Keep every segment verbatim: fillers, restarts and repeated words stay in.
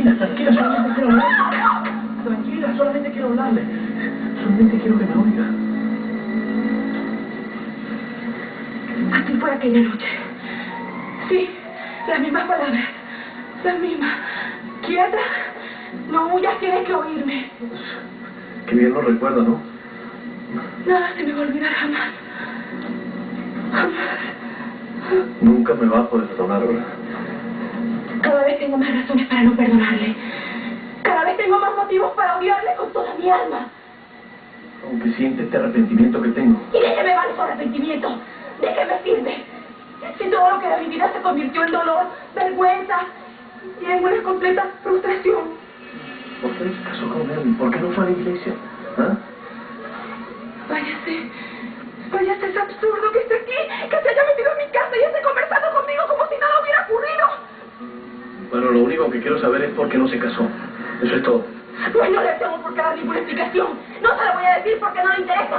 tranquila, tranquila, solamente quiero hablarle. Tranquila, solamente quiero hablarle. Solamente quiero que me oiga. Así fue aquella noche. Sí, las mismas palabras. Las mismas. ¿Quieta? No huyas, tienes que oírme. Qué bien lo recuerda, ¿no? Nada se me va a olvidar jamás. Jamás. Nunca me va a poder perdonar, ¿verdad? Cada vez tengo más razones para no perdonarle. Cada vez tengo más motivos para odiarle con toda mi alma. Aunque siente este arrepentimiento que tengo. ¿Y de qué me vale su arrepentimiento? ¿De qué me sirve? Si todo lo que era mi vida se convirtió en dolor, vergüenza y en una completa frustración. ¿Por qué se casó con él? ¿Por qué no fue a la iglesia? ¿Ah? Váyase. Váyase, es absurdo que esté aquí, que se haya metido en mi casa y esté conversando conmigo como si nada hubiera ocurrido. Bueno, lo único que quiero saber es por qué no se casó. Eso es todo. Pues no le tengo por qué dar ninguna explicación. No se lo voy a decir porque no le interesa.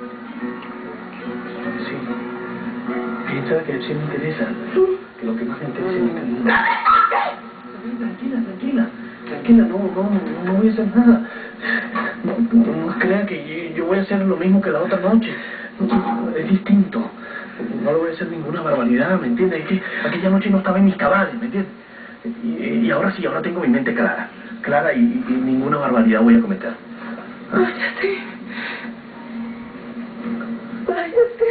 Sí. Piensa que sí me interesa. Que lo que más me interesa es mi cariño. ¡No me toques! Tranquila, tranquila. Tranquila, no, no, no voy a hacer nada. No, no, no crea que yo voy a hacer lo mismo que la otra noche. Es distinto. No le voy a hacer ninguna barbaridad, ¿me entiendes? Es que aquella noche no estaba en mis cabales, ¿me entiendes? Y, y ahora sí, ahora tengo mi mente clara. Clara y, y ninguna barbaridad voy a cometer. ¿Ah? Váyase. Váyase.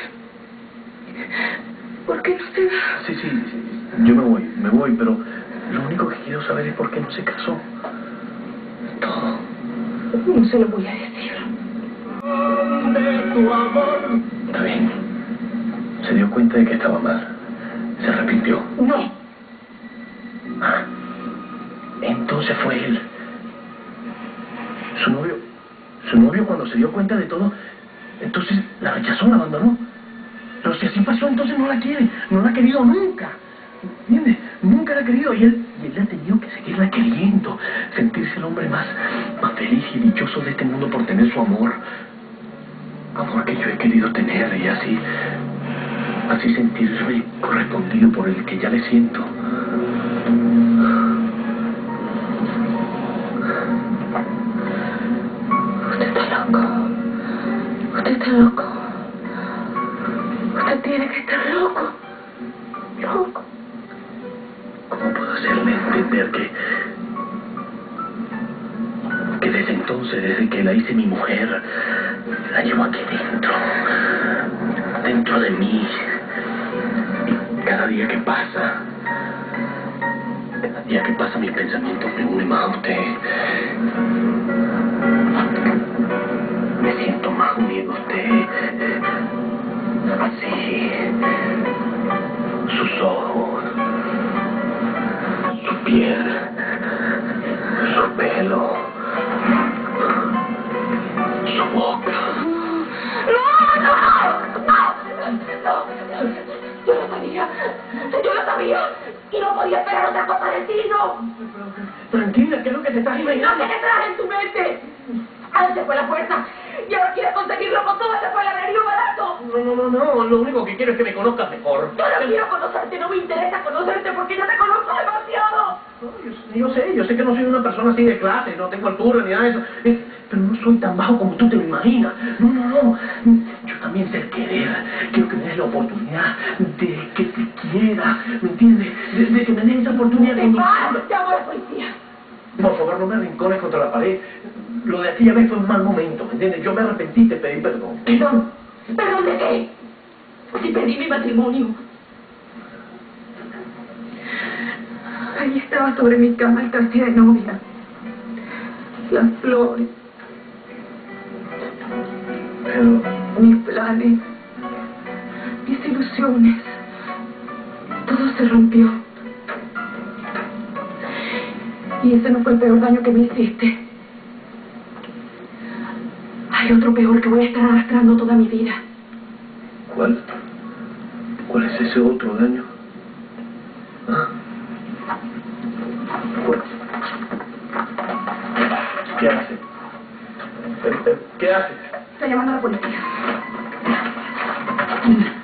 ¿Por qué no se va? Sí, sí, sí, yo me voy, me voy, pero lo único que quiero saber es por qué no se casó. Todo. No se lo voy a decir. Está bien. Se dio cuenta de que estaba mal. Se arrepintió. No. Ah, entonces fue él. Su novio, su novio cuando se dio cuenta de todo, entonces la rechazó, la abandonó. Pero si así pasó, entonces no la quiere. No la ha querido nunca. ¿Entiendes? Nunca la ha querido. Y él, y él ha tenido que seguirla queriendo. Sentirse el hombre más, más feliz y dichoso de este mundo por tener su amor. Amor que yo he querido tener y así, así sentirme correspondido por el que ya le siento. Usted está loco. Usted está loco. Usted tiene que estar loco. Loco. ¿Cómo puedo hacerle entender que... que desde entonces, desde que la hice mi mujer, la llevo aquí dentro, dentro de mí, y cada día que pasa, cada día que pasa mis pensamientos me unen más a usted, me siento más unido a usted, así, sus ojos, su piel, su pelo, su boca. ¡No, no! ¡No! ¡No! Yo lo sabía. Yo lo sabía. Y no podía esperar otra cosa de ti, no. Tranquila, ¿qué es lo que te estás No imaginando? te traes en tu mente. Antes fue la fuerza. Y ahora quieres conseguirlo con todo ese palabrerío barato. No, no, no, no. Lo único que quiero es que me conozcas mejor. Yo no quiero conocerte. No me interesa conocerte porque yo te conozco demasiado. No, yo, yo sé, yo sé que no soy una persona así de clase, no tengo altura ni nada de eso, eh, pero no soy tan bajo como tú te lo imaginas. No, no, no. Yo también sé querer. Quiero que me des la oportunidad de que te quiera, ¿me entiendes? De, de que me des esa oportunidad Te cuando... vas, te llamo a la policía. Por favor, no me arrincones contra la pared. Lo de aquella vez fue un mal momento, ¿me entiendes? Yo me arrepentí y te pedí perdón. ¿Perdón? ¿Perdón de qué? Si perdí mi matrimonio. Ahí estaba sobre mi cama el traje de novia. Las flores. Pero... Mis planes. Mis ilusiones. Todo se rompió. Y ese no fue el peor daño que me hiciste. Hay otro peor que voy a estar arrastrando toda mi vida. ¿Cuál? ¿Cuál es ese otro daño? ¿Ah? ¿Cuál? ¿Qué hace? ¿Qué hace? Está llamando a la policía.